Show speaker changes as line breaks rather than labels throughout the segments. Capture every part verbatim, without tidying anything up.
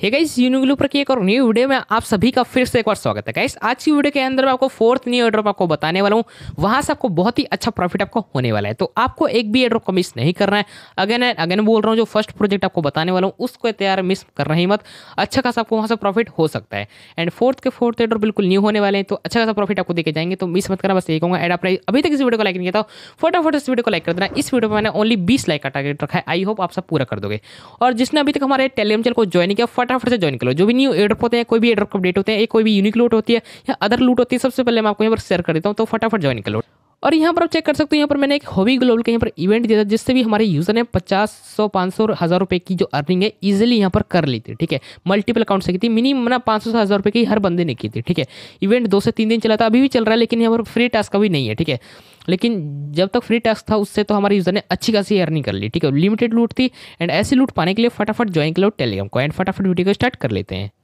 Hey guys, यूनिग्लू पर की एक और न्यू वीडियो में आप सभी का फिर से एक बार स्वागत है। गाइस, आज की वीडियो के अंदर मैं आपको फोर्थ न्यू एयरड्रॉप आपको बताने वाला हूँ। वहां से आपको बहुत ही अच्छा प्रॉफिट आपको होने वाला है, तो आपको एक भी एयरड्रॉप को मिस नहीं करना है। अगेन अगेन बोल रहा हूँ, जो फर्स्ट प्रोजेक्ट आपको बताने वाला हूँ उसको तैयार मिस करना ही मत। अच्छा खासा आपको वहाँ से प्रॉफिट हो सकता है। एंड फोर्थ के फोर्थ एयरड्रॉप बिल्कुल न्यू होने वाले हैं, तो अच्छा खासा प्रॉफिट आपको देके जाएंगे, तो मिस मत करना। बस यही कहूँगा। एंड आपने अभी तक इस वीडियो को लाइक नहीं किया तो फटाफट इस वीडियो को लाइक कर देना। इस वीडियो पर मैंने ओनली बीस लाइक का टारगेट रखा है। आई होप आप सब पूरा कर दोगे। और जिसने अभी तक हमारे टेलीग्राम चैनल को ज्वाइन नहीं किया, फटाफट से ज्वाइन करो। जो भी न्यू एयरड्रॉप होते हैं, कोई भी एयरड्रॉप अपडेट होते हैं, कोई भी यूनिक लूट होती है या अदर लूट होती है, सबसे पहले मैं आपको यहाँ पर शेयर कर देता हूँ, तो फटाफट ज्वाइन कर लो। और यहाँ पर आप चेक कर सकते हो, यहाँ पर मैंने एक हॉबी ग्लोबल का यहाँ पर इवेंट दिया था, जिससे भी हमारे यूजर ने पचास सौ पाँच सौ हज़ार रुपये की जो अर्निंग है इजीली यहाँ पर कर ली थी। ठीक है, मल्टीपल अकाउंट से की थी, मिनिमम ना पाँच सौ से हज़ार रुपये की हर बंदे ने की थी। ठीक है, इवेंट दो से तीन दिन चला था, अभी भी चल रहा है, लेकिन यहाँ पर फ्री टास्क का भी नहीं है। ठीक है, लेकिन जब तक फ्री टास्क था उससे तो हमारे यूजर ने अच्छी खासी अर्निंग कर ली। ठीक है, लिमिटेड लूट थी। एंड ऐसी लूट पाने के लिए फटाफट ज्वाइन कर लो टेलीग्राम को। एंड फटाफट वीडियो को स्टार्ट कर लेते हैं।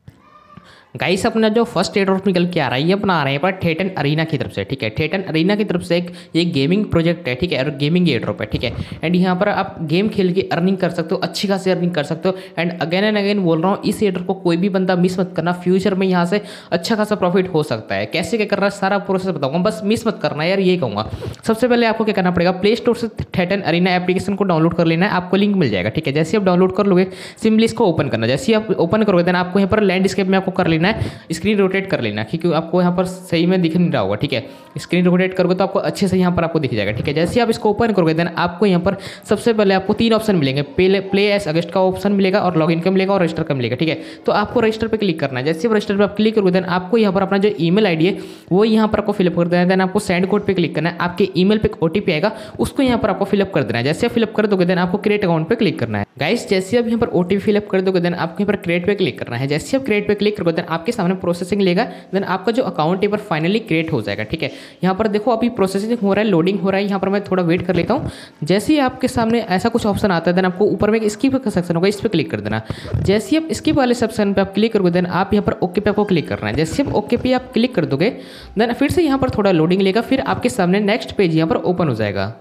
गाइस, अपना जो फर्स्ट एयरड्रॉप निकल के आ रहा है, ये अपना आ रहा है पर ठेटन अरीना की तरफ से। ठीक है, ठेटन अरीना की तरफ से एक ये गेमिंग प्रोजेक्ट है। ठीक है, और गेमिंग एयरड्रॉप है। ठीक है, एंड यहाँ पर आप गेम खेल के अर्निंग कर सकते हो, अच्छी खासी अर्निंग कर सकते हो। एंड अगेन एंड अगेन बोल रहा हूँ, इस एयरड्रॉप को कोई भी बंदा मिस मत करना। फ्यूचर में यहाँ से अच्छा खासा प्रॉफिट हो सकता है। कैसे क्या करना है सारा प्रोसेस बताऊंगा, बस मिस मत करना यार, ये कहूँगा। सबसे पहले आपको क्या करना पड़ेगा, प्ले स्टोर से ठेटन अरीना एप्लीकेशन को डाउनलोड कर लेना है। आपको लिंक मिल जाएगा। ठीक है, जैसे आप डाउनलोड कर लोगे, सिंपली इसको ओपन करना। जैसे आप ओपन करोगे देन आपको यहाँ पर लैंडस्केप में आपको कर लेना है, स्क्रीन रोटेट कर लेना, क्योंकि आपको यहाँ पर सही में दिख नहीं रहा होगा। ठीक है, स्क्रीन रोटेट करोगे तो आपको अच्छे से यहाँ पर आपको दिख जाएगा। ठीक है, जैसे आप इसको ओपन करोगे देन आपको यहाँ पर सबसे पहले आपको तीन ऑप्शन मिलेंगे। प्ले प्ले एस अगस्त का ऑप्शन मिलेगा, और लॉगिन का मिलेगा, और रजिस्टर का मिलेगा। ठीक है, तो आपको रजिस्टर पे क्लिक करना है। जैसे आप रजिस्टर पे आप क्लिक करोगे देन आपको यहाँ पर अपना जो ईमेल आईडी है वो यहाँ पर आपको फिलअप कर देना है। देन आपको सेंड कोड पे क्लिक करना है। आपके ईमेल पे ओटीपी आएगा, उसको यहाँ पर आपको फिलअप कर देना है। जैसे आप फिलअप कर दोगे देन आपको क्रिएट अकाउंट पे क्लिक करना है। गाइस, जैसे आप यहाँ पर ओटीपी फिलअप कर दोगे देन आपको यहाँ पर क्रिएट पे क्लिक करना है। जैसे आप क्रिएट पे क्लिक करोगे देन आपके सामने प्रोसेसिंग लेगा, देन आपका जो अकाउंट है पर फाइनली क्रिएट हो जाएगा। ठीक है, यहाँ पर देखो अभी प्रोसेसिंग हो रहा है, लोडिंग हो रहा है। यहाँ पर मैं थोड़ा वेट कर लेता हूँ। जैसे ही आपके सामने ऐसा कुछ ऑप्शन आता है देन आपको ऊपर में स्किप का सेक्शन होगा, इस पर क्लिक कर देना। जैसे ही आप स्किप वाले सेक्शन पे आप क्लिक करोगे देन आप यहाँ पर ओके पे आपको क्लिक करना है। जैसे आप ओके पे आप क्लिक कर दोगे देन फिर से यहाँ पर थोड़ा लोडिंग लेगा, फिर आपके सामने नेक्स्ट पेज यहाँ पर ओपन हो जाएगा।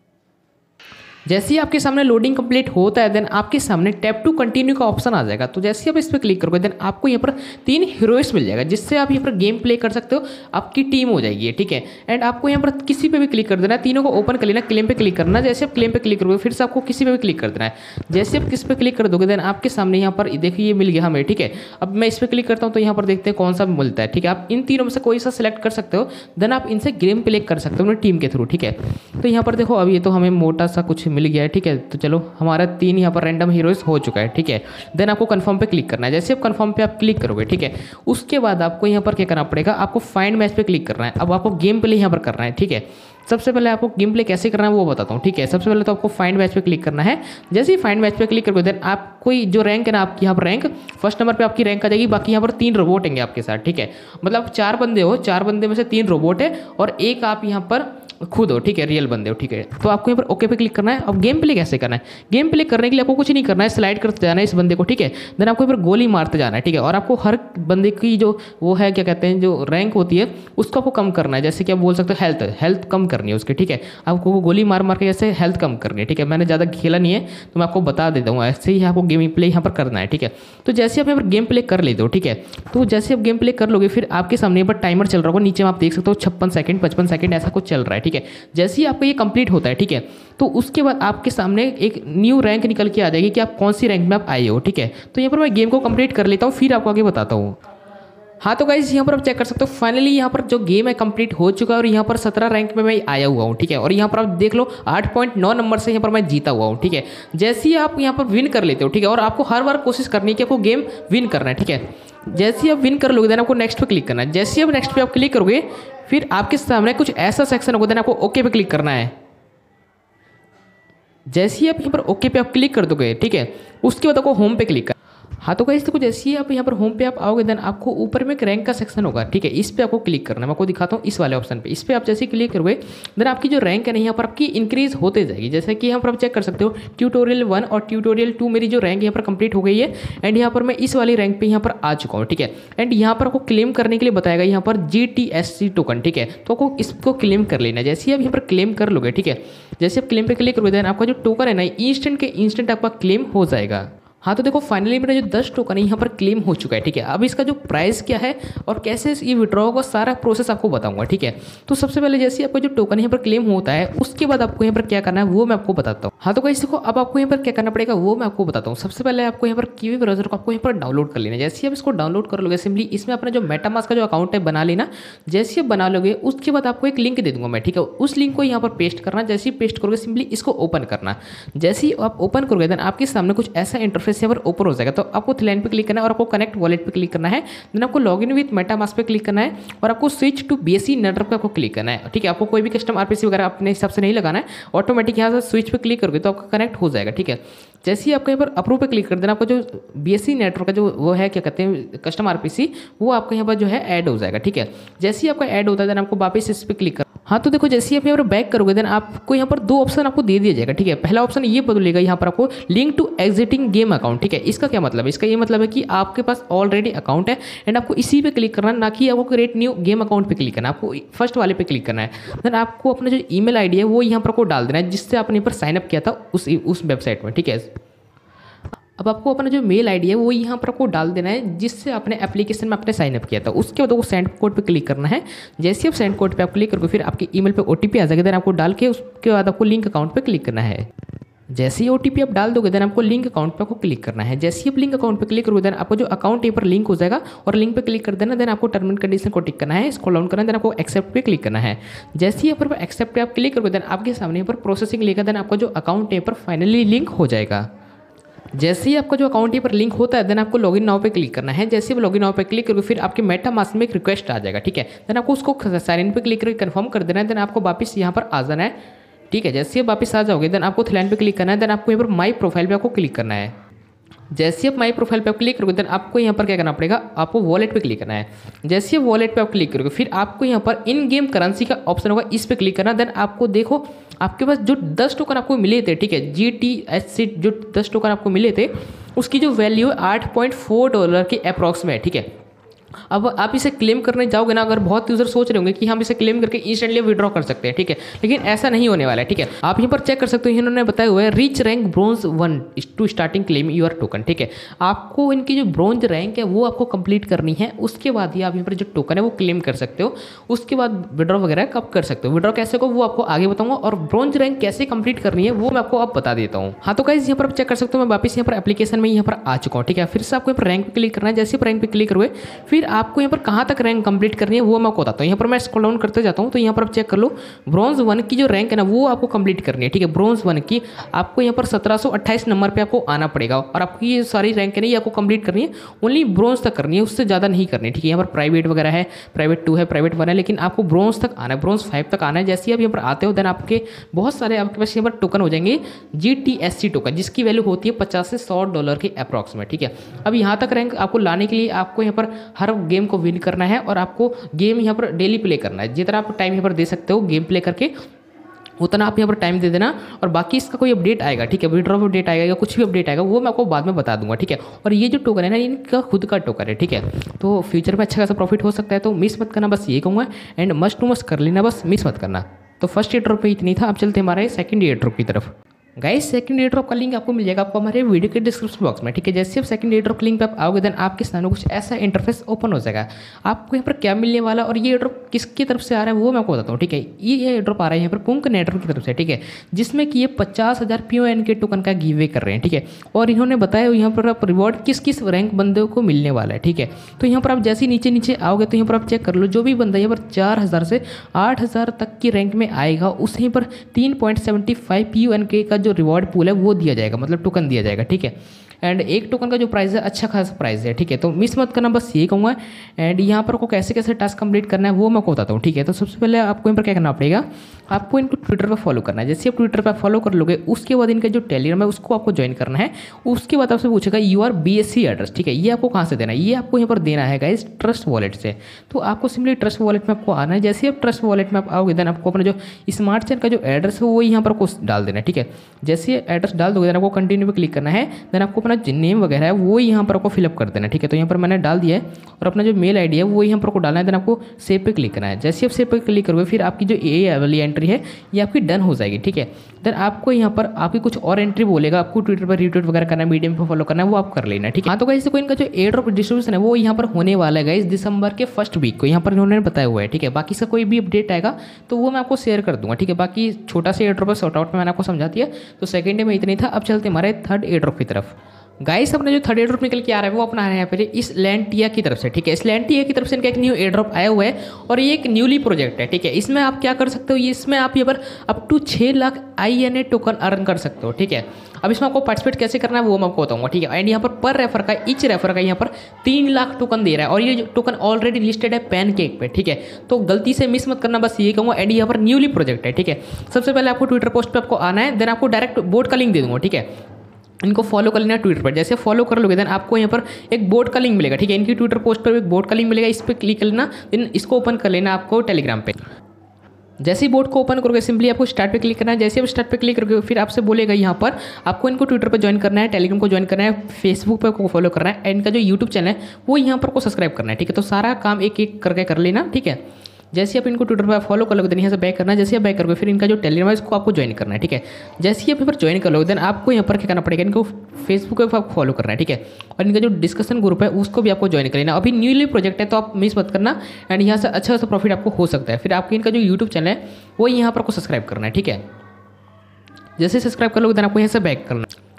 जैसे ही आपके सामने लोडिंग कंप्लीट होता है देन आपके सामने टैप टू कंटिन्यू का ऑप्शन आ जाएगा। तो जैसे आप इस पर क्लिक करोगे देन आपको यहाँ पर तीन हीरोइस मिल जाएगा, जिससे आप यहाँ पर गेम प्ले कर सकते हो। आपकी टीम हो जाएगी। ठीक है, एंड आपको यहाँ पर किसी पे भी क्लिक कर देना है, तीनों को ओपन कर लेना, क्लेम पे क्लिक करना। जैसे आप क्लेम पे क्लिक करोगे फिर से आपको किसी पे भी क्लिक कर देना है। जैसे आप किस पे क्लिक कर दोगे देन आपके सामने यहाँ पर देखिए ये मिल गया हमें। ठीक है, अब मैं इस पर क्लिक करता हूँ तो यहाँ पर देखते हैं कौन सा मिलता है। ठीक है, आप इन तीनों में से कोई सा सिलेक्ट कर सकते हो, देन आप इनसे गेम प्ले कर सकते हो अपनी टीम के थ्रू। ठीक है, तो यहाँ पर देखो अब ये तो हमें मोटा सा कुछ मिल गया है। ठीक है, तो चलो हमारा तीन यहाँ पर रैंडम हीरोज हो चुका है। ठीक है, देन आपको कंफर्म पे क्लिक करना है। जैसे आप कंफर्म पे आप क्लिक करोगे, ठीक है, उसके बाद आपको यहाँ पर क्या करना पड़ेगा, आपको फाइंड मैच पे क्लिक करना है। अब आपको गेम प्ले यहाँ पर करना है। ठीक है, सबसे पहले आपको गेम प्ले कैसे करना है वो बताता हूँ। ठीक है, सबसे पहले तो आपको फाइंड मैच पे क्लिक करना है। जैसे ही फाइंड मैच पे क्लिक करोगे देन आप कोई जो रैंक है ना, आपकी यहाँ पर रैंक फर्स्ट नंबर पे आपकी रैंक आ जाएगी। बाकी यहाँ पर तीन रोबोट होंगे आपके साथ। ठीक है, मतलब चार बंदे हो, चार बंदे में से तीन रोबोट है और एक आप यहाँ पर खुद हो। ठीक है, रियल बंदे हो। ठीक है, तो आपको यहाँ पर ओके पे क्लिक करना है। अब गेम प्ले कैसे करना है, गेम प्ले करने के लिए आपको कुछ नहीं करना है, स्लाइड करते जाना है इस बंदे को। ठीक है, देन आपको यहाँ पर गोली मारते जाना है। ठीक है, और आपको हर बंदे की जो वो है क्या कहते हैं जो रैंक होती है उसको आपको कम करना है। जैसे कि आप बोल सकते हो हेल्थ हेल्थ कम करनी है उसकी। ठीक है, आपको वो गोली मार मार के जैसे हेल्थ कम करनी है। ठीक है, मैंने ज़्यादा खेला नहीं है तो मैं आपको बता देता हूँ, ऐसे ही आपको गेम प्ले यहाँ पर करना है। ठीक है, तो जैसे आप यहाँ पर गेम प्ले कर लेते हो, ठीक है, तो जैसे आप गेम प्ले कर लोगे फिर आपके सामने यहाँ पर टाइमर चल रहा होगा, नीचे में आप देख सकते हो छप्पन सेकंड पचपन सेकंड ऐसा कुछ चल रहा है। ठीक है, जैसे आपको ये कंप्लीट होता है, ठीक है, तो उसके बाद आपके सामने एक न्यू रैंक निकल के आ जाएगी कि आप कौन सी रैंक में आप आए हो। ठीक है, तो यहाँ पर मैं गेम को कंप्लीट कर लेता हूँ, फिर आपको आगे बताता हूँ। हाँ, तो गाइस यहाँ पर आप चेक कर सकते हो फाइनली यहाँ पर जो गेम है कंप्लीट हो चुका है और यहाँ पर सत्रह रैंक में मैं आया हुआ हूँ। ठीक है, और यहाँ पर आप देख लो आठ पॉइंट नौ नंबर से यहाँ पर मैं जीता हुआ हूँ। ठीक है, जैसे ही आप यहाँ पर विन कर लेते हो, ठीक है, और आपको हर बार कोशिश करनी है कि आपको गेम विन करना है। ठीक है, जैसे ही आप विन कर लोगे देन आपको नेक्स्ट पे क्लिक करना है। जैसे ही आप नेक्स्ट पे आप क्लिक करोगे फिर आपके सामने कुछ ऐसा सेक्शन होगा, देन आपको ओके पे क्लिक करना है। जैसे ही आप यहाँ पर ओके पे आप क्लिक कर दोगे, ठीक है, उसके बाद आपको होम पे क्लिक कर। हाँ, तो गाइस देखो जैसे ही आप यहाँ पर होम पे आप आओगे देन आपको ऊपर में एक रैंक का सेक्शन होगा। ठीक है, इस पे आपको क्लिक करना है। मैं आपको दिखाता हूँ इस वाले ऑप्शन पे। इस पे आप जैसे ही क्लिक करोगे देन आपकी जो रैंक है ना यहाँ पर आपकी इंक्रीज होते जाएगी। जैसे कि यहाँ पर आप चेक कर सकते हो ट्यूटोरियल वन और ट्यूटोरियल टू मेरी जो रैंक यहाँ पर कंप्लीट हो गई है। एंड यहाँ पर मैं इस वाली रैंक पे यहाँ पर आ चुका हूँ। ठीक है, एंड यहाँ पर आपको क्लेम करने के लिए बताएगा यहाँ पर G T S C token. ठीक है, तो आपको इसको क्लेम कर लेना है। जैसे ही आप यहाँ पर क्लेम कर लोगे, ठीक है, जैसे आप क्लेम पे क्लिक करोगे देन आपका जो टोकन है ना इंस्टेंट के इंस्टेंट आपका क्लेम हो जाएगा। हाँ तो देखो फाइनली मेरा जो दस टोकन है यहाँ पर क्लेम हो चुका है, ठीक है। अब इसका जो प्राइस क्या है और कैसे ये विड्रॉ का सारा प्रोसेस आपको बताऊंगा, ठीक है। तो सबसे पहले जैसे आपका जो टोकन यहाँ पर क्लेम होता है उसके बाद आपको यहाँ पर क्या करना है वो मैं आपको बताता हूँ। हाँ तो गाइस देखो अब आपको यहाँ पर क्या करना पड़ेगा वो मैं आपको बताता हूँ। सबसे पहले आपको यहाँ पर कीवी ब्राउज़र को आपको यहाँ पर डाउनलोड कर लेना है। जैसे आप इसको डाउनलोड कर लोगे सिंपली इसमें अपना जो मेटामास्क का जो अकाउंट है बना लेना। जैसे आप बना लोगे उसके बाद आपको एक लिंक दे दूंगा मैं, ठीक है। उस लिंक को यहाँ पर पेस्ट करना, जैसे ही पेस्ट करोगे सिंपली इसको ओपन करना। जैसे ही आप ओपन करोगे देन आपके सामने कुछ ऐसा इंटरफेस यहाँ पर ओपन हो जाएगा। तो आपको थ्रेड पे क्लिक करना है और आपको कनेक्ट वॉलेट पे क्लिक करना है। देन आपको लॉगिन विद मेटामास्क पे क्लिक करना है और आपको स्विच टू बीएससी नेटवर्क पे आपको क्लिक करना है, ठीक है। आपको कोई भी कस्टम आरपीसी वगैरह अपने हिसाब से नहीं लगाना है, ऑटोमेटिक यहाँ से स्विच पे क्लिक करोगे तो आपका कनेक्ट हो जाएगा, ठीक है। जैसे ही आपको यहाँ पर अप्रूव पे क्लिक कर देना, आपको जो बीएससी नेटवर्क का जो वो है क्या कहते हैं कस्टम आरपीसी, वो आपको यहाँ पर जो है ऐड हो जाएगा, ठीक है। जैसे ही आपका ऐड होता है देन आपको वापस इस पर क्लिक कर। हाँ तो देखो जैसे ही आप यहाँ पर बैक करोगे देन आपको यहाँ पर दो ऑप्शन आपको दे दिया जाएगा, ठीक है। पहला ऑप्शन ये बदलेगा यहाँ पर आपको link to existing game account, ठीक है। इसका क्या मतलब है? इसका ये मतलब है कि आपके पास ऑलरेडी अकाउंट है एंड आपको इसी पे क्लिक करना है, ना कि आपको क्रिएट न्यू गेम अकाउंट पे क्लिक करना है। आपको फर्स्ट वाले पे क्लिक करना है। देन आपको अपना जो ईमेल आईडी है वो यहाँ पर आपको डाल देना है जिससे आपने यहाँ पर साइनअप किया था उस उस वेबसाइट में, ठीक है। अब आपको अपना जो मेल आईडी है वो यहाँ पर आपको डाल देना है जिससे आपने एप्लीकेशन में आपने साइनअप किया था। उसके बाद वो सेंड कोड पे क्लिक करना है। जैसे आप सेंड कोड पे आप क्लिक करोगे फिर आपके ईमेल पे ओटीपी आ जाएगा। देन आपको डाल के उसके बाद आपको लिंक अकाउंट पे क्लिक करना है। जैसे ही ओटीपी आप डाल दोगे देन आपको लिंक अकाउंट पे आपको क्लिक करना है। जैसे ही आप लिंक अकाउंट पे क्लिक करोगे देन आपको जो अकाउंट यहाँ पर लिंक हो जाएगा और लिंक पे क्लिक कर देना। देन आपको टर्म एंड कंडीशन को टिक करना है, स्क्रॉल डाउन करना है, देन आपको एक्सेप्ट पे क्लिक करना है। जैसे ही यहाँ पर एक्सेप्ट पे आप क्लिक करोगे देन आपके सामने यहाँ पर प्रोसेसिंग लेगा। देन आपका जो अकाउंट यहाँ पर फाइनली लिंक हो जाएगा। जैसे ही आपका जो अकाउंट यहाँ पर लिंक होता है देन आपको लॉगिन नाउ पे क्लिक करना है। जैसे ही लॉगिन नाउ पे क्लिक करोगे फिर आपके मेटामास्क में एक रिक्वेस्ट आ जाएगा, ठीक है। देन आपको उसको साइन इन पे क्लिक करके कंफर्म कर देना है। देन आपको वापस यहाँ पर आ जाना है, ठीक है। जैसे ही आप वापस आ जाओगे देन आपको थ्रेड पे क्लिक करना है। देन आपको यहाँ पर माई प्रोफाइल पे आपको क्लिक करना है। जैसे ही आप माई प्रोफाइल पे आप क्लिक करोगे देन आपको यहाँ पर क्या करना पड़ेगा, आपको वॉलेट पे क्लिक करना है। जैसे ही वॉलेट पे आप क्लिक करोगे फिर आपको यहाँ पर इन गेम करेंसी का ऑप्शन होगा, इस पे क्लिक करना। देन आपको देखो आपके पास जो दस टोकन आपको मिले थे, ठीक है, जी टी एच सी जो दस टोकन आपको मिले थे उसकी जो वैल्यू है आठ पॉइंट फोर डॉलर के अप्रॉक्स में है, ठीक है। अब आप इसे क्लेम करने जाओगे ना, अगर बहुत यूजर सोच रहे होंगे कि हम इसे क्लेम करके इंस्टेंटली विड्रॉ कर सकते हैं, ठीक है, लेकिन ऐसा नहीं होने वाला है, ठीक है। आप यहाँ पर चेक कर सकते हो इन्होंने बताया हुआ है reach rank bronze one two starting claim your token, ठीक है। आपको इनकी जो ब्रोंज रैंक है वो आपको कंप्लीट करनी है, उसके बाद ही आप यहाँ पर जो टोकन है वो क्लेम कर सकते हो। उसके बाद विड्रॉ वगैरह कब कर सकते हो, विड्रॉ कैसे को वो आपको आगे बताऊंगा, और ब्रोंज रैंक कैसे कंप्लीट करनी है वो मैं आपको अब बता देता हूँ। हाँ तो गाइस यहाँ पर आप चेक कर सकते हो मैं वापस यहाँ पर एप्लीकेशन में यहाँ पर आ चुका हूँ, ठीक है। फिर से आपको यहाँ पर रैंक पे क्लिक करना है। जैसे रैंक पे क्लिक करोगे फिर आपको यहाँ पर कहाँ तक रैंक कंप्लीट करनी है वो मैं आपको बताता हूँ। यहाँ पर मैं स्क्रॉल डाउन करते जाता हूँ तो यहाँ पर आप चेक कर लो ब्रॉन्ज वन की जो रैंक है ना वो आपको कंप्लीट करनी है, ठीक है। ब्रॉन्ज वन की आपको यहाँ पर सत्रह सौ अट्ठाईस नंबर पे आपको आना पड़ेगा और आपकी ये सारी रैंक है ना ये आपको कंप्लीट करनी है, ओनली ब्रॉन्ज तक करनी है, उससे ज़्यादा नहीं करनी है, ठीक है। यहाँ पर प्राइवेट वगैरह है, प्राइवेट टू है, प्राइवेट वन है, लेकिन आपको ब्रॉन्ज तक आना है, ब्रॉन्ज फाइव तक आना है। जैसे ही आप यहाँ पर आते हो देन आपके बहुत सारे आपके पास यहाँ पर टोकन हो जाएंगे G T S C token, जिसकी वैल्यू होती है पचास से सौ डॉलर के अप्रॉक्स में, ठीक है। अब यहाँ तक रैंक आपको लाने के लिए आपको यहाँ पर हर गेम को विन करना है और आपको गेम यहाँ पर डेली प्ले करना है। जितना आप टाइम यहाँ पर दे सकते हो गेम प्ले करके उतना आप यहाँ पर टाइम दे देना। और बाकी इसका कोई अपडेट आएगा, ठीक है, विड्रॉ अपडेट आएगा या कुछ भी अपडेट आएगा वो मैं आपको बाद में बता दूंगा, ठीक है। और ये जो टोकन है ना इनका खुद का टोकन है, ठीक है, तो फ्यूचर में अच्छा खासा प्रॉफिट हो सकता है, तो मिस मत करना, बस ये कहूँगा। एंड मस्ट टू मस्ट कर लेना, बस मिस मत करना। तो फर्स्ट ईयर ड्रॉप पे इतनी था। अब चलते हमारे सेकंड ईयर ड्रॉप की तरफ। गाइस सेकंड ईयर ड्रॉप का लिंक आपको मिल जाएगा आपको हमारे वीडियो के डिस्क्रिप्शन बॉक्स में, ठीक है। जैसे आप सेकंड ईयर ड्रॉप लिंक पे आप आओगे देन आपके सामने कुछ ऐसा इंटरफेस ओपन हो जाएगा। आपको यहाँ पर क्या मिलने वाला और ये ड्रॉप किसकी तरफ से आ रहा है वो मैं आपको बताता हूँ, ठीक है। ये ये ड्रॉप आ रहा है यहाँ पर पुंक नेटवर्क की तरफ से, ठीक है, जिसमें कि ये पचास हज़ार पी ओ एन के टोकन का गिव वे कर रहे हैं, ठीक है। और इन्होंने बताया यहाँ पर आप रिवॉर्ड किस किस रैंक बंदे को मिलने वाला है, ठीक है। तो यहाँ पर आप जैसे ही नीचे नीचे आओगे तो यहाँ पर आप चेक कर लो जो भी बंदा यहाँ पर चार हज़ार से आठ हज़ार तक की रैंक में आएगा उस यहाँ पर तीन point seventy five P O N के का जो रिवॉर्ड पूल है वो दिया जाएगा, मतलब टोकन दिया जाएगा, ठीक है। एंड एक टोकन का जो प्राइस है अच्छा खासा प्राइस है, ठीक है, तो मिस मत करना, बस यही कहूँगा। एंड यहाँ पर आपको कैसे कैसे टास्क कंप्लीट करना है वो मैं आपको बताता हूँ, ठीक है। तो सबसे पहले आपको यहाँ पर क्या करना पड़ेगा, आपको इनको ट्विटर पर फॉलो करना है। जैसे आप ट्विटर पर फॉलो कर लोगे उसके बाद इनका जो टेलीग्राम है उसको आपको ज्वाइन करना है। उसके बाद आपसे पूछेगा your B S C address, ठीक है, ये आपको कहाँ से देना है, ये आपको यहाँ पर देना है गाइस ट्रस्ट वॉलेट से। तो आपको सिंपली ट्रस्ट वॉलेट में आपको आना है। जैसे आप ट्रस्ट वॉलेट में आप आओगे देन आपको अपना जो स्मार्ट चेन का जो एड्रेस है वो यहाँ पर आपको डाल देना है, ठीक है। जैसे एड्रेस डाल दोगे देन आपको कंटिन्यू पे क्लिक करना है। देन आपको अपना नेम वगैरह है वो यहाँ पर आपको फिलअप कर देना, ठीक है। तो यहाँ पर मैंने डाल दिया है और अपना जो मेल आईडी है वो यहाँ पर आपको डालना है। देन आपको सेव पे क्लिक करना है। जैसे आप सेव पे क्लिक करोगे फिर आपकी जो ए वाली एंट्री है ये आपकी डन हो जाएगी, ठीक है। देन आपको यहाँ पर आपकी कुछ और एंट्री बोलेगा, आपको ट्विटर पर रीट्वीट वगैरह करना है, मीडियम पर फॉलो करना है, वो आप कर लेना, ठीक है। हाँ, तो गाइस कोइन का जो एयर ड्रॉप डिस्ट्रीब्यूशन है वो यहाँ पर होने वाला है गाइस दिसंबर के फर्स्ट वीक को, यहाँ पर इन्होंने बताया हुआ है, ठीक है। बाकी से कोई भी अपडेट आएगा तो वो मैं आपको शेयर कर दूंगा, ठीक है। बाकी छोटा सा एयर ड्रॉप शॉर्ट आउट में मैंने आपको समझा दिया। तो सेकंड डे में इतना ही था। अब चलते हमारे थर्ड एयर ड्रॉप की तरफ। गाइस अपना जो थर्ड एयर ड्रॉप निकल के आ रहा है वो अपना आ रहा है पहले इस लैंटिया की तरफ से, ठीक है। इस लैंटिया की तरफ से इनका एक न्यू एयर ड्रॉप आया हुआ है और ये एक न्यूली प्रोजेक्ट है, ठीक है। इसमें आप क्या कर सकते हो, ये इसमें आप यहाँ पर अप टू छः lakh I N A token earn कर सकते हो, ठीक है। अब इसमें आपको पार्टिसिपेट कैसे करना है वो मैं आपको बताऊंगा, ठीक है। एंड यहाँ पर पर रेफर का ईच रेफर का यहाँ पर तीन लाख टोकन दे रहा है और ये टोकन ऑलरेडी लिस्टेड है पैनकेक पे, ठीक है। तो गलती से मिस मत करना, बस ये कहूँगा। एंड यहाँ पर न्यूली प्रोजेक्ट है, ठीक है। सबसे पहले आपको ट्विटर पोस्ट पे आपको आना है, देन आपको डायरेक्ट बोर्ड का लिंक दे दूंगा, ठीक है। इनको फॉलो कर लेना ट्विटर पर। जैसे फॉलो कर लोगे देन आपको यहाँ पर एक बोर्ड का लिंक मिलेगा, ठीक है। इनकी ट्विटर पोस्ट पर एक बोर्ड का लिंक मिलेगा, इस पर क्लिक कर लेना। देन इसको ओपन कर लेना आपको टेलीग्राम पे। जैसे ही बोर्ड को ओपन करोगे सिंपली आपको स्टार्ट पे क्लिक करना है। जैसे आप स्टार्ट पे क्लिक करोगे फिर आपसे बोलेगा यहाँ पर आपको इनको ट्विटर पर ज्वाइन करना है, टेलीग्राम को ज्वाइन करना है, फेसबुक पर को फॉलो करना है, एंड इनका जो यूट्यूब चैनल है वो यहाँ पर को सब्सक्राइब करना है, ठीक है। तो सारा काम एक एक करके कर लेना, ठीक है। जैसे आप इनको ट्विटर पर फॉलो कर लोगे देन यहाँ से बैक करना है। जैसे आप बैक करोगे फिर इनका जो टेलीग्राम है इसको आपको ज्वाइन करना है, ठीक है। जैसे ही आप यहाँ पर ज्वाइन कर लोगे देन आपको यहाँ पर क्या करना पड़ेगा, इनको फेसबुक पर आपको फॉलो करना है, ठीक है। और इनका जो डिस्कशन ग्रुप है उसको भी आपको ज्वाइन कर लेना। अभी न्यूली प्रोजेक्ट है तो आप मिस मत करना, एंड यहाँ से अच्छा सा प्रॉफिट आपको हो सकता है। फिर आपके इनका जो यूट्यूब चैनल है वो यहाँ पर आपको सब्सक्राइब करना है, ठीक है। जैसे सब्सक्राइब कर लोगे देन आपको यहाँ से बैक करना है।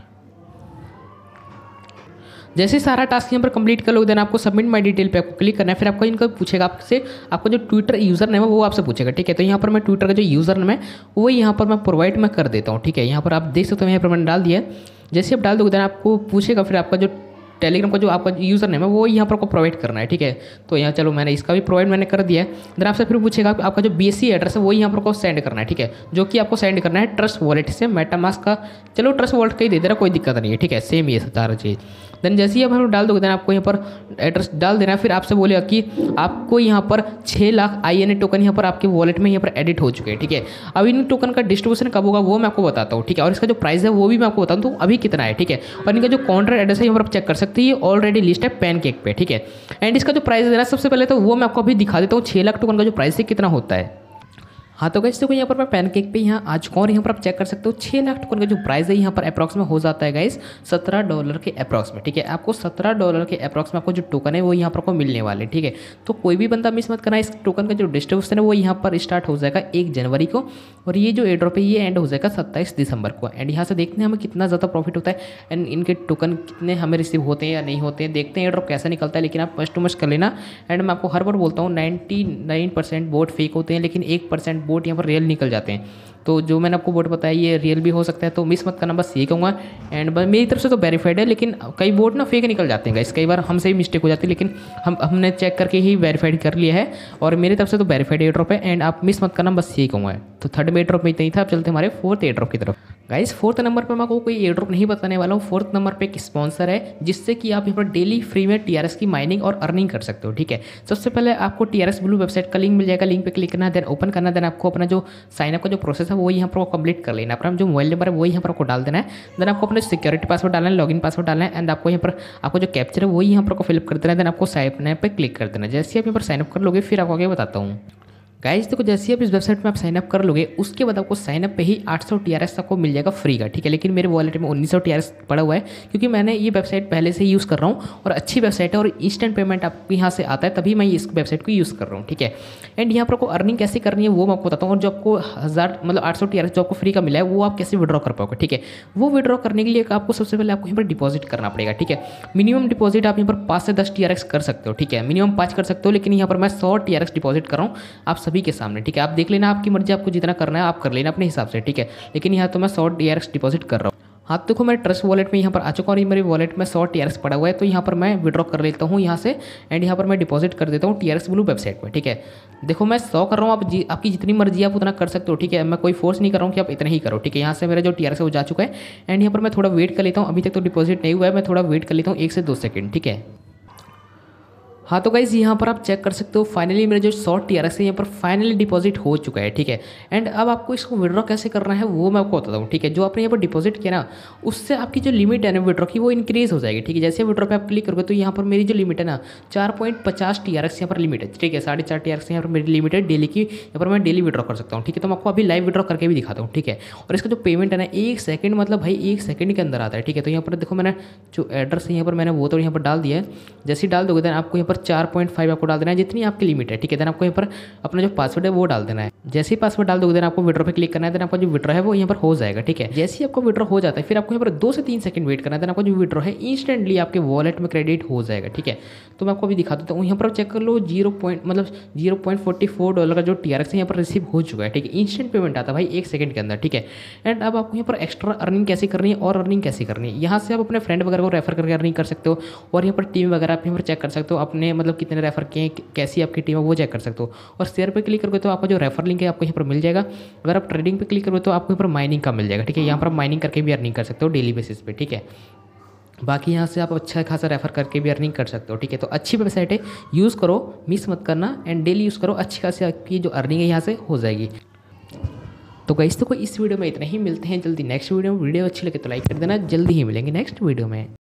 जैसे सारा टास्क यहाँ पर कंप्लीट कर लोगे देन आपको सबमिट माय डिटेल पे आपको क्लिक करना है। फिर आपको इनको पूछेगा आपसे आपका जो ट्विटर यूज़र नेम है वो आपसे पूछेगा, ठीक है। तो यहाँ पर मैं ट्विटर का जो यूज़र नेम है वो यहाँ पर मैं प्रोवाइड मैं कर देता हूँ, ठीक है। यहाँ पर आप देख सकते हो यहाँ पर मैंने डाल दिया है। जैसे आप डाल दोगे देन आपको पूछेगा फिर आपका जो टेलीग्राम का जो आपका यूज़र नेम है वो यहाँ पर आपको प्रोवाइड करना है, ठीक है। तो यहाँ चलो मैंने इसका भी प्रोवाइड मैंने कर दिया है। देन आपसे फिर पूछेगा आपका जो बीएससी एड्रेस है वो यहाँ पर आपको सेंड करना है, ठीक है। जो कि आपको सेंड करना है ट्रस्ट वॉलेट से, मेटामास्क का, चलो ट्रस्ट वॉलेट का ही दे दे रहा, कोई दिक्कत नहीं है, ठीक है। सेम ये सारा चीज़। देन जैसे ही आप हम डाल दोगे देन आपको यहाँ पर एड्रेस डाल देना है। फिर आपसे बोलेगा कि आपको यहाँ पर छः lakh I N A token यहाँ पर आपके वॉलेट में यहाँ पर एडिट हो चुके हैं, ठीक है। अब इन टोकन का डिस्ट्रीब्यूशन कब होगा वो मैं आपको बताता हूँ, ठीक है। और इसका जो प्राइस है वो भी मैं आपको बताऊँ तो अभी कितना है, ठीक है। और इनका जो कॉन्ट्रैक्ट एड्रेस है यहाँ पर आप चेक कर सकते हैं, ये ऑलरेडी लिस्ट है पैनकेक पे, ठीक है। एंड इसका जो प्राइस है ना सबसे पहले तो वो मैं आपको अभी दिखा देता हूँ छः लाख टोकन का जो प्राइस है कितना होता है। हाँ तो गाइस देखो यहाँ पर मैं पैनकेक पे यहाँ आ चुका हूँ और यहाँ पर आप चेक कर सकते हो छः लाख टोकन का जो प्राइस है यहाँ पर अप्रॉक्स में हो जाता है गाइस सत्रह डॉलर के अप्रॉक्स में, ठीक है। आपको सत्रह डॉलर के अप्रॉक्स में आपको जो टोकन है वो यहाँ पर आपको मिलने वाले, ठीक है। तो कोई भी बंदा मिस मत करना। इस टोकन का जो डिस्ट्रीब्यूशन है वो यहाँ पर स्टार्ट हो जाएगा एक जनवरी को और ये जो एयर ड्रॉप है ये एंड हो जाएगा सत्ताईस दिसंबर को। एंड यहाँ से देखते हैं हमें कितना ज़्यादा प्रॉफिट होता है एंड इनके टोकन कितने हमें रिसीव होते हैं या नहीं होते हैं, देखते हैं एयर ड्रॉप कैसा निकलता है। लेकिन आप मस्ट टू मस्ट कर लेना। एंड मैं आपको हर बार बोलता हूँ ninety nine percent bot fake होते हैं लेकिन एक परसेंट बोट यहाँ पर रियल निकल जाते हैं। तो जो मैंने आपको बोट बताया ये रियल भी हो सकता है, तो मिस मत करना, बस ये कहूँगा। एंड मेरी तरफ से तो वेरीफाइड है लेकिन कई बोट ना फेक निकल जाते हैं गाइस, कई बार हमसे ही मिस्टेक हो जाती है, लेकिन हम हमने चेक करके ही वेरीफाइड कर लिया है और मेरी तरफ से तो वेरीफाइड एयर ड्रॉप है। एंड आप मिस मत करना, बस यही कहूँगा। तो थर्ड में एयर ड्रॉप में इतना ही था। अब चलते हमारे फोर्थ एयर ड्रॉप की तरफ। गाइस फोर्थ नंबर पर मैं आपको कोई एयर ड्रॉप नहीं बताने वाला हूँ। फोर्थ नंबर पे एक स्पॉन्सर है जिससे कि आप यहाँ पर डेली फ्री में टीआरएस की माइनिंग और अर्निंग कर सकते हो, ठीक है। सबसे पहले आपको टीआरएस ब्लू वेबसाइट का लिंक मिल जाएगा, लिंक पे क्लिक करना है, देन ओपन करना, देन आपको अपना जो साइनअप का जो प्रोसेस है वो यहाँ पर कंप्लीट कर लेना। अपना जो मोबाइल नंबर है वो यहाँ पर आपको डाल देना है, देन आपको अपने सिक्योरिटी पासवर्ड डालना है, लॉगिन पासवर्ड डालना है, एंड आपको यहाँ पर आपको जो कैप्चर है वो यहाँ पर फिलअप कर देना है, देन आपको साइन अप पे क्लिक कर देना है। जैसे आप यहाँ पर साइनअप कर लोगे फिर आपको आगे बताता हूँ। गाइस देखो जैसे आप इस वेबसाइट में आप साइनअप कर लोगे उसके बाद आपको साइनअप पे ही आठ सौ टीआरएस आपको मिल जाएगा फ्री का, ठीक है। लेकिन मेरे वॉलेट में उन्नीस सौ टीआरएस पड़ा हुआ है क्योंकि मैंने ये वेबसाइट पहले से यूज़ कर रहा हूँ और अच्छी वेबसाइट है और इंस्टेंट पेमेंट आपको यहाँ से आता है, तभी मैं इस वेबसाइट को यूज़ कर रहा हूँ, ठीक है। एंड यहाँ पर आपको अर्निंग कैसे करनी है वो मैं आपको बताता हूँ। और जो आपको हज़ार मतलब आठ सौ टीआरएस जो आपको फ्री का मिला है वो आप कैसे विड्रॉ कर पाओगे, ठीक है। वो विड्रॉ करने के लिए आपको सबसे पहले आपको यहाँ पर डिपॉजिट करना पड़ेगा, ठीक है। मिनिमम डिपॉजिट आप यहाँ पर पाँच से दस टीआरएस कर सकते हो, ठीक है। मिनिमम पाँच कर सकते हो लेकिन यहाँ पर मैं सौ टीआरएस डिपॉजिट कर रहा हूँ आप सभी के सामने, ठीक है। आप देख लेना, आपकी मर्जी, आपको जितना करना है आप कर लेना अपने हिसाब से, ठीक है। लेकिन यहाँ तो मैं सौ टीआरएस डिपॉजिट कर रहा हूँ। हाँ देखो मैं ट्रस्ट वॉलेट में यहाँ पर आ चुका हूँ और ये मेरे वॉलेट में सौ टीआरएस पड़ा हुआ है, तो यहाँ पर मैं विड्रॉ कर लेता हूँ यहाँ से एंड यहाँ पर मैं डिपॉजिट कर देता हूँ टीआरएस ब्लू वेबसाइट में, ठीक है। देखो मैं सौ कर रहा हूँ, आप जी आपकी जितनी मर्जी आप उतना कर सकते हो, ठीक है। मैं कोई फोर्स नहीं कर रहा हूँ कि आप इतना ही करो, ठीक है। यहाँ से मेरा जो टीआरएस है वो जा चुका है एंड यहाँ पर मैं थोड़ा वेट कर लेता हूँ। अभी तक तो डिपॉजिट नहीं हुआ है, मैं थोड़ा वेट कर लेता हूँ एक से दो सेकेंड, ठीक है। हाँ तो गाइज़ यहाँ पर आप चेक कर सकते हो, फाइनली मेरा जो सौ टी आर एक्स है यहाँ पर फाइनली डिपॉजिट हो चुका है, ठीक है। एंड अब आपको इसको विड्रॉ कैसे करना है वो मैं आपको बताता हूँ, ठीक है। जो आपने यहाँ पर डिपॉजिट किया ना, उससे आपकी जो लिमिट है ना विड्रॉ की वो इंक्रीज़ हो जाएगी, ठीक है। जैसे विड्रॉ पे आप क्लिक करोगे तो यहाँ पर मेरी जो लिमिट है ना चार पॉइंट पचास टी आर एक्स यहाँ पर लिमिट है, ठीक है। साढ़े चार टी आर एक्स यहाँ पर मेरी लिमिट है डेली की, यहाँ पर मैं डेली विड्रॉ कर सकता हूँ, ठीक है। तो मैं आपको अभी लाइव विड्रॉ करके भी दिखाता हूँ, ठीक है। और इसका जो पेमेंट है ना एक सेकंड मतलब भाई एक सेकंड के अंदर आता है, ठीक है। तो यहाँ पर देखो मैंने जो एड्रेस है यहाँ पर मैंने वो तो यहाँ पर डाल दिया है। जैसे ही डाल दोगे देन आपको यहाँ पर चार पॉइंट फाइव आपको डाल देना है, जितनी आपकी लिमिट है, ठीक है। देन आपको यहाँ पर अपना जो पासवर्ड है वो डाल देना है। जैसे ही पासवर्ड डाल दोगे देन आपको विड्रॉ पे क्लिक करना है, देन आपका जो विड्रॉ है वो यहाँ पर हो जाएगा, ठीक है। जैसे ही आपको विड्रॉ हो जाता है फिर आपको यहाँ पर दो से तीन सेकंड वेट करना है, देन आपका जो विड्रॉ है इंस्टेंटली आपके वॉलेट में क्रेडिट हो जाएगा, ठीक है। तो मैं आपको अभी दिखा देता हूँ, यहाँ पर चेक कर लो जीरो पॉइंट मतलब zero point forty four dollar का जो टी आर एक्स है यहाँ पर रिसीव हो चुका है, ठीक है। इंस्टेंट पेमेंट आता है भाई एक सेकंड के अंदर, ठीक है। एंड अब आपको यहाँ पर एक्स्ट्रा अर्निंग कैसे करनी है और अर्निंग कैसे करनी है, यहाँ से आप अपने फ्रेंड वगैरह को रेफर करके अर्निंग कर सकते हो। और यहाँ पर टीम वगैरह आप यहाँ पर चेक कर सकते हो, अपने मतलब कितने रेफर किए, कैसी आपकी टीम है वो चेक कर सकते हो। और शेयर पे क्लिक करोगे तो आपका जो रेफर लिंक है आपको यहाँ पर मिल जाएगा। अगर आप ट्रेडिंग पे क्लिक करोगे तो आपको यहाँ पर माइनिंग का मिल जाएगा, ठीक है। यहाँ पर माइनिंग करके भी अर्निंग कर सकते हो डेली बेसिस पे, ठीक है। बाकी यहाँ से आप अच्छा खासा रेफर करके भी अर्निंग कर सकते हो, ठीक है। तो अच्छी वेबसाइट है, यूज़ करो, मिस मत करना एंड डेली यूज़ करो, अच्छी खासी आपकी जो अर्निंग है यहाँ से हो जाएगी। तो गाइस तो कोई इस वीडियो में इतना ही, मिलते हैं जल्दी नेक्स्ट वीडियो में। वीडियो अच्छी लगे तो लाइक कर देना, जल्दी ही मिलेंगे नेक्स्ट वीडियो में।